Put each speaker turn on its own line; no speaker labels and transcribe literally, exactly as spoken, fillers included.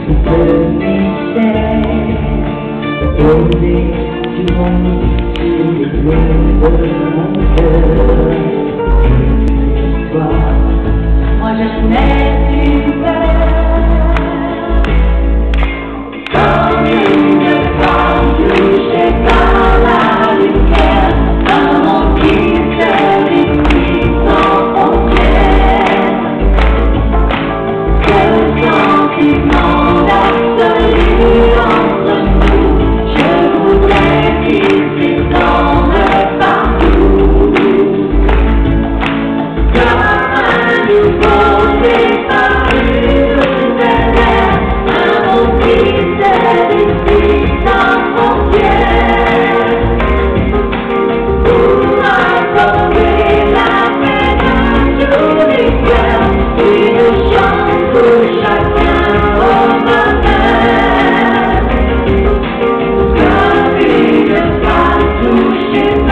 le mystère, poser du monde sur les clés de mon cœur. Toi, moi je n'ai plus peur. Comme une femme touchée par la lumière, un monde qui se détruit sans frontières. Ce sentiment d'absolu entre nous, je voudrais qu'il s'étende partout. Comme un nouveau départ, une nouvelle ère, un monde qui se détruit sans frontières. Pour accorder la paix de tous les cœurs, une chance pour chacun au bonheur. Comme une femme touchée